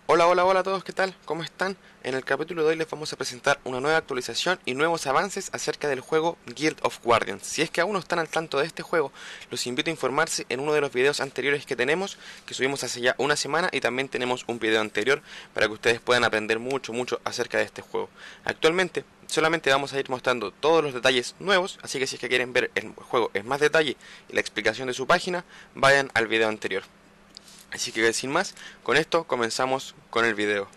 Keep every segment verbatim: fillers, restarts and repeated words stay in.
Hola, hola, hola a todos, ¿qué tal? ¿Cómo están? En el capítulo de hoy les vamos a presentar una nueva actualización y nuevos avances acerca del juego Guild of Guardians. Si es que aún no están al tanto de este juego, los invito a informarse en uno de los videos anteriores que tenemos, que subimos hace ya una semana, y también tenemos un video anterior para que ustedes puedan aprender mucho, mucho acerca de este juego. Actualmente solamente vamos a ir mostrando todos los detalles nuevos, así que si es que quieren ver el juego en más detalle y la explicación de su página, vayan al video anterior. Así que sin más, con esto comenzamos con el video.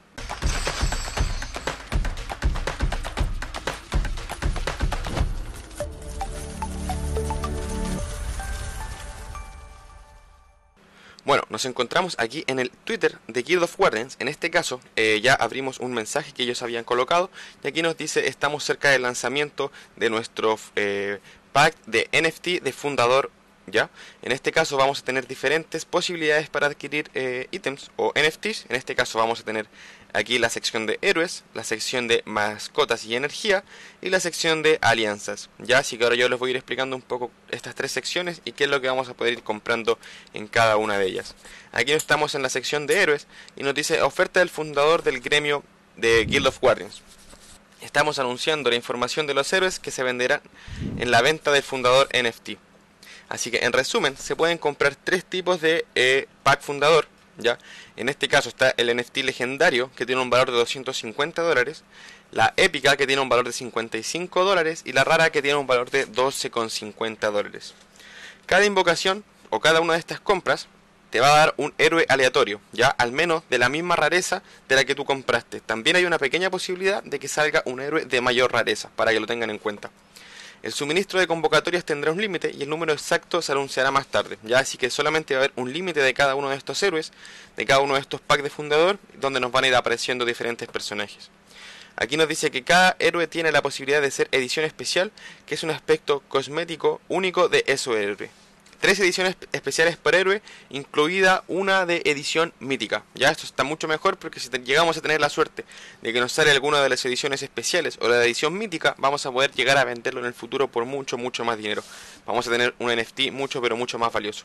Bueno, nos encontramos aquí en el Twitter de Guild of Guardians. En este caso, eh, ya abrimos un mensaje que ellos habían colocado, y aquí nos dice: estamos cerca del lanzamiento de nuestro eh, pack de N F T de fundador. Ya, en este caso vamos a tener diferentes posibilidades para adquirir eh, ítems o N F Ts. En este caso vamos a tener aquí la sección de héroes, la sección de mascotas y energía, y la sección de alianzas. Ya, así que ahora yo les voy a ir explicando un poco estas tres secciones y qué es lo que vamos a poder ir comprando en cada una de ellas. Aquí estamos en la sección de héroes y nos dice: oferta del fundador del gremio de Guild of Guardians. Estamos anunciando la información de los héroes que se venderán en la venta del fundador N F T. Así que en resumen, se pueden comprar tres tipos de eh, pack fundador, ¿ya? En este caso está el N F T legendario, que tiene un valor de doscientos cincuenta dólares, la épica, que tiene un valor de cincuenta y cinco dólares, y la rara, que tiene un valor de doce con cincuenta dólares. Cada invocación o cada una de estas compras te va a dar un héroe aleatorio, ya, al menos de la misma rareza de la que tú compraste. También hay una pequeña posibilidad de que salga un héroe de mayor rareza, para que lo tengan en cuenta. El suministro de convocatorias tendrá un límite y el número exacto se anunciará más tarde, ya, así que solamente va a haber un límite de cada uno de estos héroes, de cada uno de estos packs de fundador, donde nos van a ir apareciendo diferentes personajes. Aquí nos dice que cada héroe tiene la posibilidad de ser edición especial, que es un aspecto cosmético único de ese héroe. Tres ediciones especiales por héroe, incluida una de edición mítica. Ya, esto está mucho mejor, porque si llegamos a tener la suerte de que nos sale alguna de las ediciones especiales o la edición mítica, vamos a poder llegar a venderlo en el futuro por mucho, mucho más dinero. Vamos a tener un N F T mucho, pero mucho más valioso.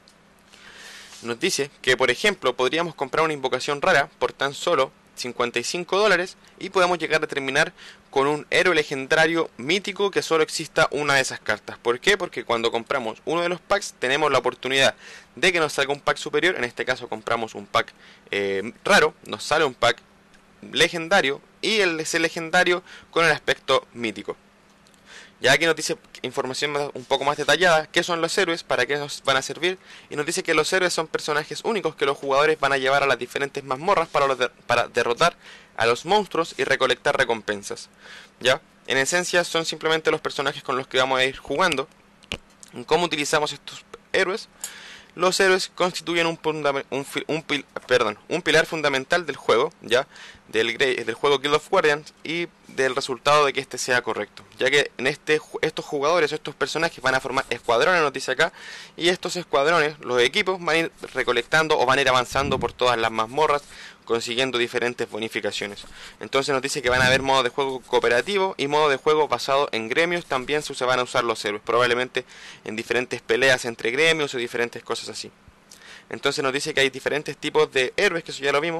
Nos dice que, por ejemplo, podríamos comprar una invocación rara por tan solo cincuenta y cinco dólares y podemos llegar a terminar con un héroe legendario mítico que solo exista una de esas cartas. ¿Por qué? Porque cuando compramos uno de los packs tenemos la oportunidad de que nos salga un pack superior. En este caso compramos un pack eh, raro, nos sale un pack legendario y el ese legendario con el aspecto mítico. Ya aquí nos dice información un poco más detallada: qué son los héroes, para qué nos van a servir, y nos dice que los héroes son personajes únicos que los jugadores van a llevar a las diferentes mazmorras para, los de, para derrotar a los monstruos y recolectar recompensas. Ya, en esencia son simplemente los personajes con los que vamos a ir jugando. ¿Cómo utilizamos estos héroes? Los héroes constituyen un, un, un, pil, perdón, un pilar fundamental del juego, ya, del, del juego Guild of Guardians, y del resultado de que este sea correcto, ya que en este estos jugadores, estos personajes van a formar escuadrones, nos dice acá, y estos escuadrones, los equipos, van a ir recolectando o van a ir avanzando por todas las mazmorras, consiguiendo diferentes bonificaciones. Entonces nos dice que van a haber modo de juego cooperativo y modo de juego basado en gremios. También se van a usar los héroes, probablemente en diferentes peleas entre gremios o diferentes cosas así. Entonces nos dice que hay diferentes tipos de héroes, que eso ya lo vimos.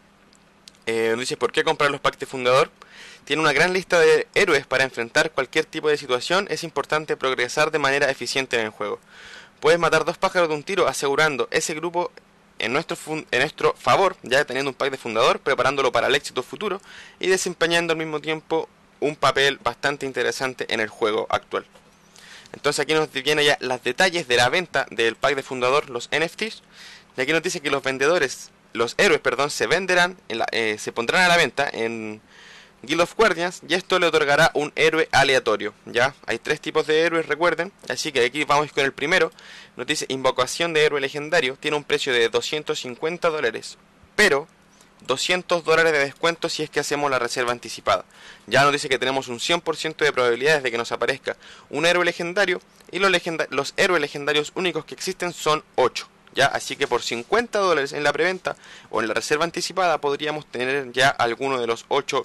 Eh, nos dice: ¿por qué comprar los packs de fundador? Tiene una gran lista de héroes para enfrentar cualquier tipo de situación. Es importante progresar de manera eficiente en el juego. Puedes matar dos pájaros de un tiro, asegurando ese grupo en nuestro, en nuestro favor, ya teniendo un pack de fundador, preparándolo para el éxito futuro y desempeñando al mismo tiempo un papel bastante interesante en el juego actual. Entonces aquí nos vienen ya los detalles de la venta del pack de fundador, los N F Ts, y aquí nos dice que los vendedores, los héroes, perdón, se venderán, en la, eh, se pondrán a la venta en Guild of Guardians, y esto le otorgará un héroe aleatorio. Ya, hay tres tipos de héroes, recuerden, así que aquí vamos con el primero. Nos dice: invocación de héroe legendario, tiene un precio de doscientos cincuenta dólares, pero doscientos dólares de descuento si es que hacemos la reserva anticipada. Ya nos dice que tenemos un cien por ciento de probabilidades de que nos aparezca un héroe legendario, y los, legenda los héroes legendarios únicos que existen son ocho. Ya, así que por cincuenta dólares en la preventa o en la reserva anticipada podríamos tener ya alguno de los ocho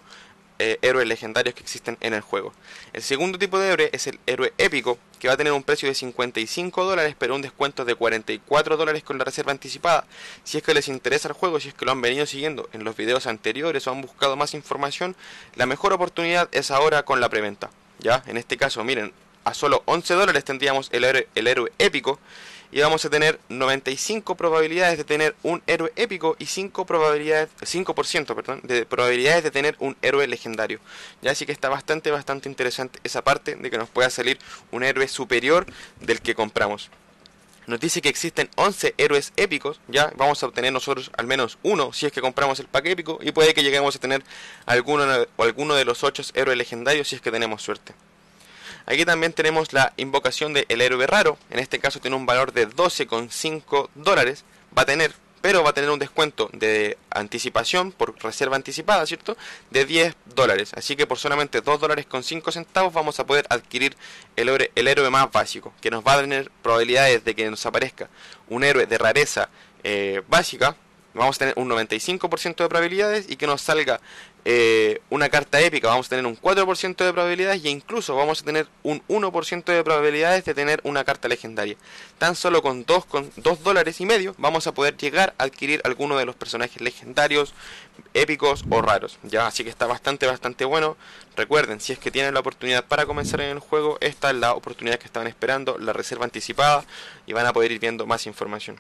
eh, héroes legendarios que existen en el juego. El segundo tipo de héroe es el héroe épico, que va a tener un precio de cincuenta y cinco dólares, pero un descuento de cuarenta y cuatro dólares con la reserva anticipada. Si es que les interesa el juego, si es que lo han venido siguiendo en los videos anteriores o han buscado más información, la mejor oportunidad es ahora con la preventa. Ya, en este caso, miren, a solo once dólares tendríamos el héroe, el héroe épico, y vamos a tener noventa y cinco probabilidades de tener un héroe épico y cinco probabilidades, cinco por ciento, perdón, de probabilidades de tener un héroe legendario. Ya, así que está bastante bastante interesante esa parte de que nos pueda salir un héroe superior del que compramos. Nos dice que existen once héroes épicos, ya vamos a obtener nosotros al menos uno si es que compramos el pack épico, y puede que lleguemos a tener alguno o alguno de los ocho héroes legendarios si es que tenemos suerte. Aquí también tenemos la invocación del héroe raro, en este caso tiene un valor de doce coma cinco dólares, va a tener, pero va a tener un descuento de anticipación por reserva anticipada, ¿cierto? De diez dólares, así que por solamente dos dólares con cinco centavos vamos a poder adquirir el héroe, el héroe más básico, que nos va a tener probabilidades de que nos aparezca un héroe de rareza eh, básica. Vamos a tener un noventa y cinco por ciento de probabilidades, y que nos salga eh, una carta épica vamos a tener un cuatro por ciento de probabilidades, e incluso vamos a tener un uno por ciento de probabilidades de tener una carta legendaria. Tan solo con dos dólares y medio vamos a poder llegar a adquirir alguno de los personajes legendarios, épicos o raros. Ya, así que está bastante bastante bueno. Recuerden, si es que tienen la oportunidad para comenzar en el juego, esta es la oportunidad que estaban esperando, la reserva anticipada, y van a poder ir viendo más información.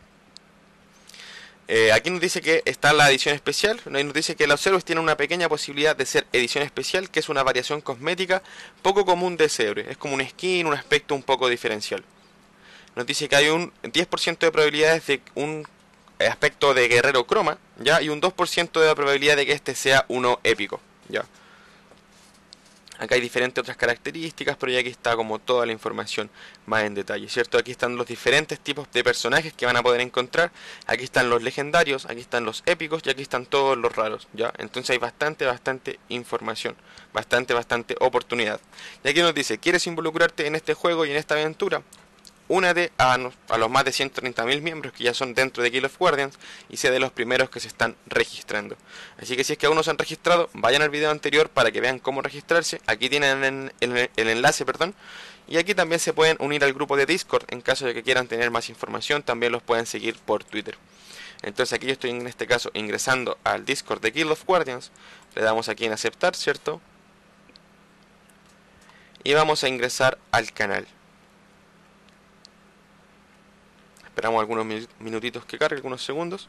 Eh, aquí nos dice que está la edición especial, nos dice que los héroes tienen una pequeña posibilidad de ser edición especial, que es una variación cosmética poco común de ese héroe, es como un skin, un aspecto un poco diferencial. Nos dice que hay un diez por ciento de probabilidades de un aspecto de guerrero croma, ¿ya? Y un dos por ciento de la probabilidad de que este sea uno épico, ¿ya? Acá hay diferentes otras características, pero ya aquí está como toda la información más en detalle, ¿cierto? Aquí están los diferentes tipos de personajes que van a poder encontrar. Aquí están los legendarios, aquí están los épicos y aquí están todos los raros, ¿ya? Entonces hay bastante, bastante información, bastante, bastante oportunidad. Y aquí nos dice, ¿quieres involucrarte en este juego y en esta aventura? Únete a, a los más de ciento treinta mil miembros que ya son dentro de Guild of Guardians y sé de los primeros que se están registrando. Así que si es que aún no se han registrado, vayan al video anterior para que vean cómo registrarse. Aquí tienen el, el, el enlace, perdón. Y aquí también se pueden unir al grupo de Discord en caso de que quieran tener más información. También los pueden seguir por Twitter. Entonces aquí yo estoy en este caso ingresando al Discord de Guild of Guardians. Le damos aquí en aceptar, ¿cierto? Y vamos a ingresar al canal. Esperamos algunos minutitos que cargue, algunos segundos.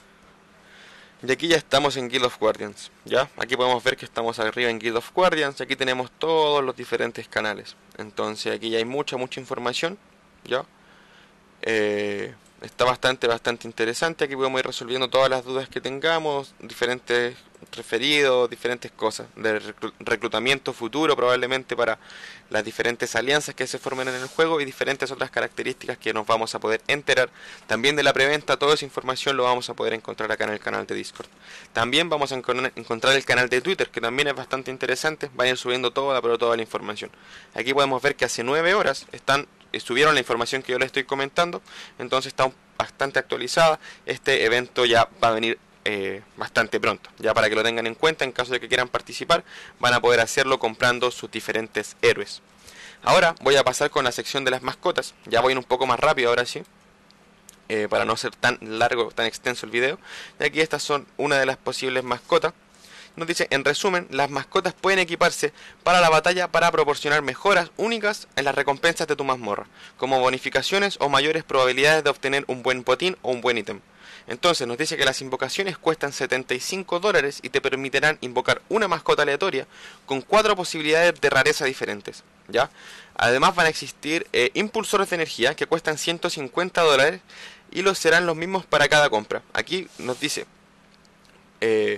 Y aquí ya estamos en Guild of Guardians, ¿ya? Aquí podemos ver que estamos arriba en Guild of Guardians. Y aquí tenemos todos los diferentes canales. Entonces aquí ya hay mucha, mucha información, ¿ya? Eh, está bastante, bastante interesante. Aquí podemos ir resolviendo todas las dudas que tengamos. Diferentes referidos, diferentes cosas. De reclutamiento futuro probablemente para las diferentes alianzas que se formen en el juego. Y diferentes otras características que nos vamos a poder enterar. También de la preventa, toda esa información lo vamos a poder encontrar acá en el canal de Discord. También vamos a encontrar el canal de Twitter, que también es bastante interesante. Vayan subiendo toda, pero toda la información. Aquí podemos ver que hace nueve horas están... subieron la información que yo les estoy comentando, entonces está bastante actualizada. Este evento ya va a venir eh, bastante pronto, ya para que lo tengan en cuenta. En caso de que quieran participar, van a poder hacerlo comprando sus diferentes héroes. Ahora voy a pasar con la sección de las mascotas. Ya voy a ir un poco más rápido ahora sí, eh, para no ser tan largo, tan extenso el video. Y aquí estas son una de las posibles mascotas. Nos dice, en resumen, las mascotas pueden equiparse para la batalla para proporcionar mejoras únicas en las recompensas de tu mazmorra, como bonificaciones o mayores probabilidades de obtener un buen botín o un buen ítem. Entonces nos dice que las invocaciones cuestan setenta y cinco dólares y te permitirán invocar una mascota aleatoria con cuatro posibilidades de rareza diferentes, ¿ya? Además van a existir eh, impulsores de energía que cuestan ciento cincuenta dólares y los serán los mismos para cada compra. Aquí nos dice... Eh,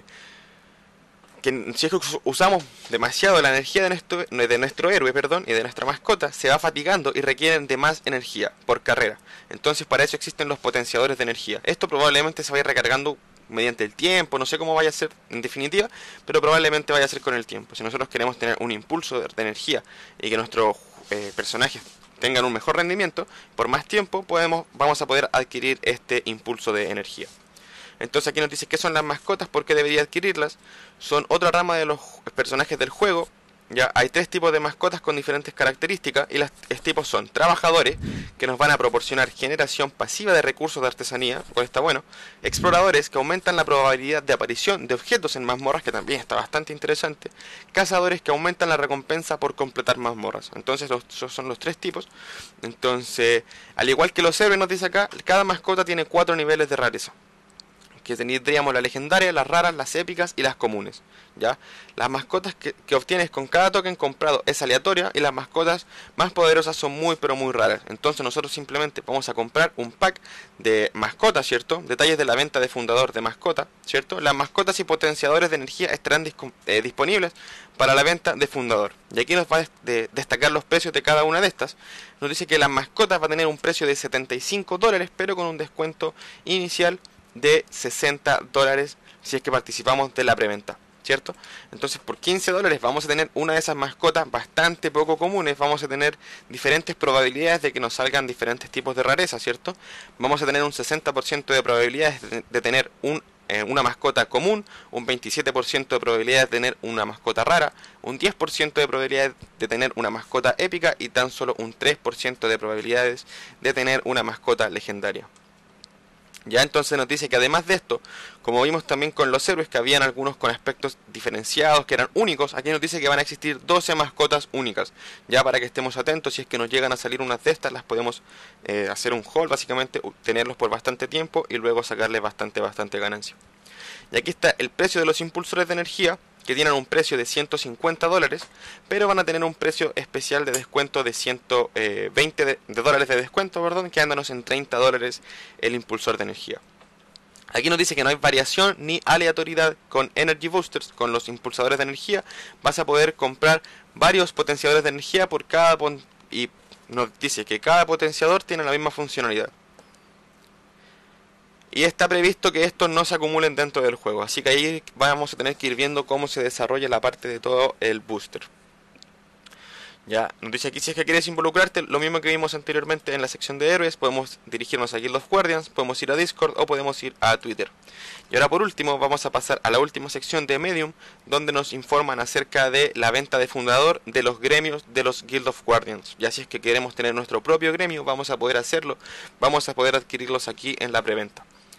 que si es que usamos demasiado la energía de nuestro, de nuestro héroe perdón, y de nuestra mascota, se va fatigando y requieren de más energía por carrera. Entonces para eso existen los potenciadores de energía. Esto probablemente se vaya recargando mediante el tiempo, no sé cómo vaya a ser en definitiva, pero probablemente vaya a ser con el tiempo. Si nosotros queremos tener un impulso de, de energía y que nuestros eh, personajes tengan un mejor rendimiento, por más tiempo podemos, vamos a poder adquirir este impulso de energía. Entonces aquí nos dice qué son las mascotas, por qué debería adquirirlas. Son otra rama de los personajes del juego. Ya hay tres tipos de mascotas con diferentes características y los tipos son trabajadores, que nos van a proporcionar generación pasiva de recursos de artesanía, lo cual está bueno. Exploradores, que aumentan la probabilidad de aparición de objetos en mazmorras, que también está bastante interesante. Cazadores, que aumentan la recompensa por completar mazmorras. Entonces los, esos son los tres tipos. Entonces, al igual que los héroes nos dice acá, cada mascota tiene cuatro niveles de rareza, que tendríamos la legendaria, las raras, las épicas y las comunes. ¿Ya? Las mascotas que, que obtienes con cada token comprado es aleatoria, y las mascotas más poderosas son muy pero muy raras. Entonces nosotros simplemente vamos a comprar un pack de mascotas, ¿cierto? Detalles de la venta de fundador de mascota, ¿cierto? Las mascotas y potenciadores de energía estarán eh, disponibles para la venta de fundador. Y aquí nos va a de destacar los precios de cada una de estas. Nos dice que las mascotas va a tener un precio de setenta y cinco dólares, pero con un descuento inicial de sesenta dólares si es que participamos de la preventa, ¿cierto? Entonces por quince dólares vamos a tener una de esas mascotas bastante poco comunes. Vamos a tener diferentes probabilidades de que nos salgan diferentes tipos de rareza, ¿cierto? Vamos a tener un sesenta por ciento de probabilidades de, de tener un, eh, una mascota común, un veintisiete por ciento de probabilidades de tener una mascota rara, un diez por ciento de probabilidades de tener una mascota épica y tan solo un tres por ciento de probabilidades de tener una mascota legendaria. Ya, entonces nos dice que además de esto, como vimos también con los héroes, que habían algunos con aspectos diferenciados, que eran únicos, aquí nos dice que van a existir doce mascotas únicas. Ya, para que estemos atentos, si es que nos llegan a salir unas de estas, las podemos eh, hacer un haul, básicamente, tenerlos por bastante tiempo y luego sacarles bastante, bastante ganancia. Y aquí está el precio de los impulsores de energía, que tienen un precio de ciento cincuenta dólares, pero van a tener un precio especial de descuento de ciento veinte de, de dólares de descuento, perdón, quedándonos en treinta dólares el impulsor de energía. Aquí nos dice que no hay variación ni aleatoriedad con Energy Boosters. Con los impulsadores de energía vas a poder comprar varios potenciadores de energía por cada y nos dice que cada potenciador tiene la misma funcionalidad. Y está previsto que estos no se acumulen dentro del juego, así que ahí vamos a tener que ir viendo cómo se desarrolla la parte de todo el booster. Ya, nos dice aquí si es que quieres involucrarte, lo mismo que vimos anteriormente en la sección de héroes, podemos dirigirnos a Guild of Guardians, podemos ir a Discord o podemos ir a Twitter. Y ahora por último vamos a pasar a la última sección de Medium, donde nos informan acerca de la venta de fundador de los gremios de los Guild of Guardians. Y así es que queremos tener nuestro propio gremio, vamos a poder hacerlo, vamos a poder adquirirlos aquí en la preventa.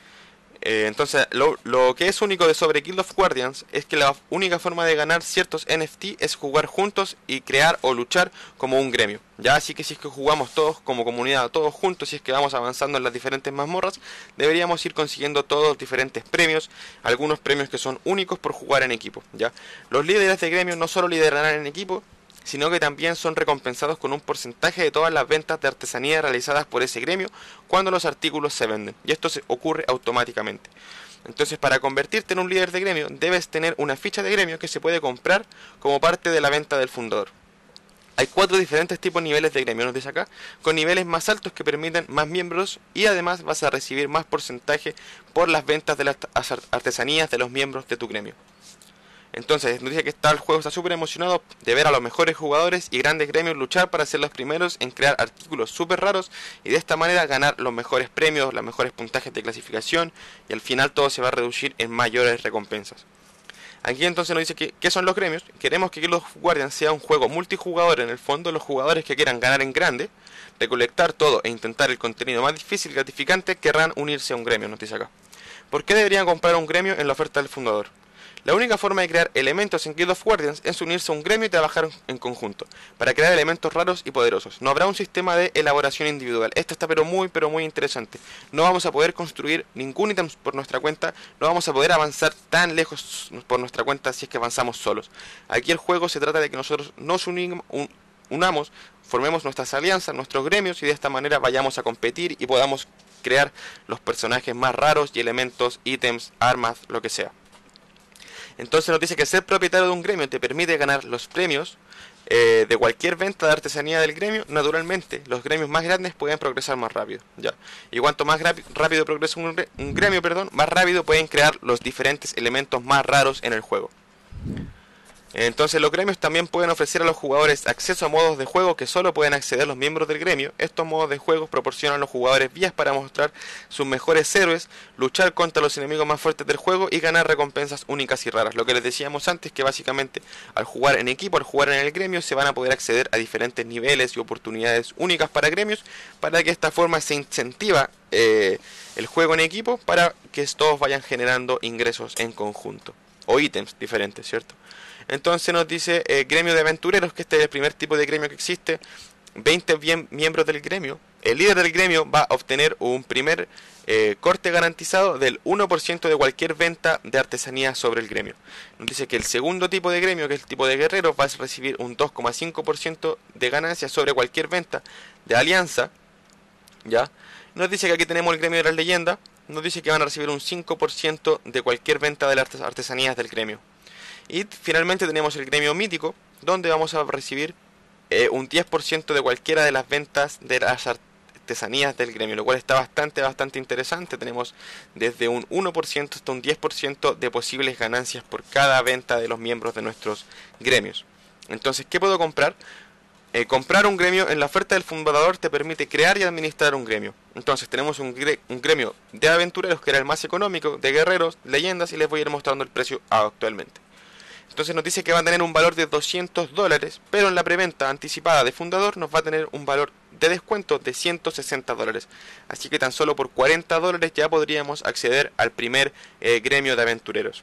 Eh, entonces, lo, lo que es único de sobre Guild of Guardians es que la única forma de ganar ciertos N F T es jugar juntos y crear o luchar como un gremio. Ya, así que si es que jugamos todos como comunidad, todos juntos, si es que vamos avanzando en las diferentes mazmorras, deberíamos ir consiguiendo todos los diferentes premios, algunos premios que son únicos por jugar en equipo. Ya, los líderes de gremio no solo liderarán en equipo, sino que también son recompensados con un porcentaje de todas las ventas de artesanía realizadas por ese gremio cuando los artículos se venden, y esto se ocurre automáticamente. Entonces, para convertirte en un líder de gremio, debes tener una ficha de gremio que se puede comprar como parte de la venta del fundador. Hay cuatro diferentes tipos de niveles de gremio, nos dice acá, con niveles más altos que permiten más miembros, y además vas a recibir más porcentaje por las ventas de las artesanías de los miembros de tu gremio. Entonces, nos dice que está, el juego está súper emocionado de ver a los mejores jugadores y grandes gremios luchar para ser los primeros en crear artículos súper raros y de esta manera ganar los mejores premios, los mejores puntajes de clasificación, y al final todo se va a reducir en mayores recompensas. Aquí entonces nos dice que ¿qué son los gremios? Queremos que Guild of Guardians sea un juego multijugador. En el fondo, los jugadores que quieran ganar en grande, recolectar todo e intentar el contenido más difícil y gratificante querrán unirse a un gremio, nos dice acá. ¿Por qué deberían comprar un gremio en la oferta del fundador? La única forma de crear elementos en Guild of Guardians es unirse a un gremio y trabajar en conjunto, para crear elementos raros y poderosos. No habrá un sistema de elaboración individual. Esto está pero muy pero muy interesante. No vamos a poder construir ningún ítem por nuestra cuenta, no vamos a poder avanzar tan lejos por nuestra cuenta si es que avanzamos solos. Aquí el juego se trata de que nosotros nos unimos, un, unamos, formemos nuestras alianzas, nuestros gremios, y de esta manera vayamos a competir y podamos crear los personajes más raros y elementos, ítems, armas, lo que sea. Entonces nos dice que ser propietario de un gremio te permite ganar los premios eh, de cualquier venta de artesanía del gremio. Naturalmente, los gremios más grandes pueden progresar más rápido. Ya. Y cuanto más rápido progresa un, un gremio, perdón, más rápido pueden crear los diferentes elementos más raros en el juego. Entonces los gremios también pueden ofrecer a los jugadores acceso a modos de juego que solo pueden acceder los miembros del gremio. Estos modos de juego proporcionan a los jugadores vías para mostrar sus mejores héroes, luchar contra los enemigos más fuertes del juego y ganar recompensas únicas y raras. Lo que les decíamos antes, que básicamente al jugar en equipo, al jugar en el gremio, se van a poder acceder a diferentes niveles y oportunidades únicas para gremios, para que de esta forma se incentiva eh, el juego en equipo, para que todos vayan generando ingresos en conjunto o ítems diferentes, ¿cierto? Entonces nos dice eh, gremio de aventureros, que este es el primer tipo de gremio que existe. veinte bien, miembros del gremio. El líder del gremio va a obtener un primer eh, corte garantizado del uno por ciento de cualquier venta de artesanía sobre el gremio. Nos dice que el segundo tipo de gremio, que es el tipo de guerreros, va a recibir un dos coma cinco por ciento de ganancia sobre cualquier venta de alianza. ¿Ya? Nos dice que aquí tenemos el gremio de las leyendas. Nos dice que van a recibir un cinco por ciento de cualquier venta de las artesanías del gremio. Y finalmente tenemos el gremio mítico, donde vamos a recibir eh, un diez por ciento de cualquiera de las ventas de las artesanías del gremio, lo cual está bastante, bastante interesante. Tenemos desde un uno por ciento hasta un diez por ciento de posibles ganancias por cada venta de los miembros de nuestros gremios. Entonces, ¿qué puedo comprar? Eh, comprar un gremio en la oferta del fundador te permite crear y administrar un gremio. Entonces tenemos un, gre un gremio de aventureros, que era el más económico, de guerreros, leyendas, y les voy a ir mostrando el precio actualmente. Entonces nos dice que va a tener un valor de doscientos dólares, pero en la preventa anticipada de fundador nos va a tener un valor de descuento de ciento sesenta dólares. Así que tan solo por cuarenta dólares ya podríamos acceder al primer eh, gremio de aventureros,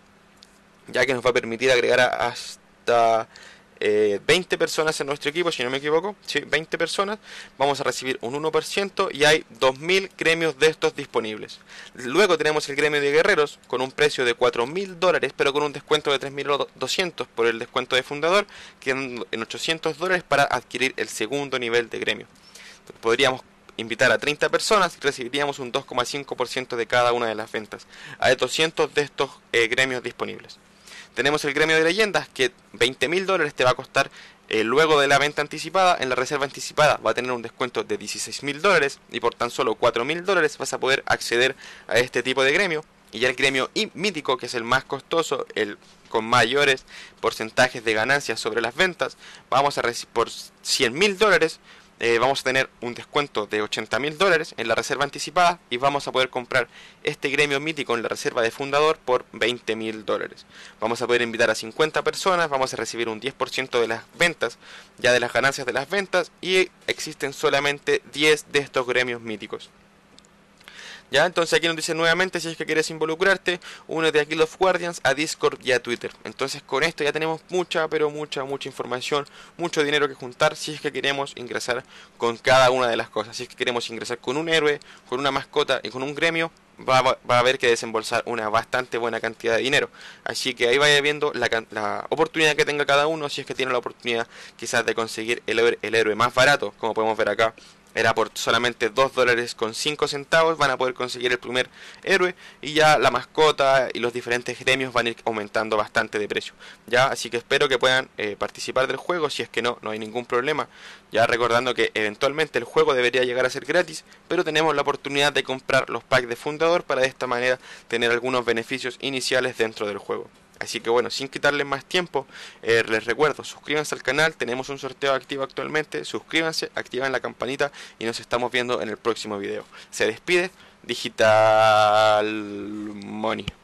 ya que nos va a permitir agregar a hasta eh, veinte personas en nuestro equipo, si no me equivoco. Sí, veinte personas. Vamos a recibir un uno por ciento y hay dos mil gremios de estos disponibles. Luego tenemos el gremio de guerreros con un precio de cuatro mil dólares, pero con un descuento de tres mil doscientos por el descuento de fundador, quedando en ochocientos dólares para adquirir el segundo nivel de gremio. Podríamos invitar a treinta personas y recibiríamos un dos coma cinco por ciento de cada una de las ventas. Hay doscientos de estos eh, gremios disponibles. Tenemos el gremio de leyendas, que veinte mil dólares te va a costar eh, luego de la venta anticipada. En la reserva anticipada va a tener un descuento de dieciséis mil dólares, y por tan solo cuatro mil dólares vas a poder acceder a este tipo de gremio. Y ya el gremio mítico, que es el más costoso, el con mayores porcentajes de ganancias sobre las ventas, vamos a recibir por cien mil dólares. Eh, vamos a tener un descuento de ochenta mil dólares en la reserva anticipada, y vamos a poder comprar este gremio mítico en la reserva de fundador por veinte mil dólares. Vamos a poder invitar a cincuenta personas, vamos a recibir un diez por ciento de las ventas, ya de las ganancias de las ventas, y existen solamente diez de estos gremios míticos. Ya, entonces aquí nos dice nuevamente, si es que quieres involucrarte, únete a Guild of Guardians, a Discord y a Twitter. Entonces con esto ya tenemos mucha, pero mucha, mucha información, mucho dinero que juntar si es que queremos ingresar con cada una de las cosas. Si es que queremos ingresar con un héroe, con una mascota y con un gremio, va, va a haber que desembolsar una bastante buena cantidad de dinero. Así que ahí vaya viendo la, la oportunidad que tenga cada uno, si es que tiene la oportunidad quizás de conseguir el héroe, el héroe más barato, como podemos ver acá. Era por solamente dos dólares con cinco centavos, van a poder conseguir el primer héroe, y ya la mascota y los diferentes gremios van a ir aumentando bastante de precio. Ya, así que espero que puedan eh, participar del juego. Si es que no, no hay ningún problema. Ya recordando que eventualmente el juego debería llegar a ser gratis, pero tenemos la oportunidad de comprar los packs de fundador para de esta manera tener algunos beneficios iniciales dentro del juego. Así que bueno, sin quitarles más tiempo, eh, les recuerdo, suscríbanse al canal, tenemos un sorteo activo actualmente, suscríbanse, activen la campanita y nos estamos viendo en el próximo video. Se despide Digital Money.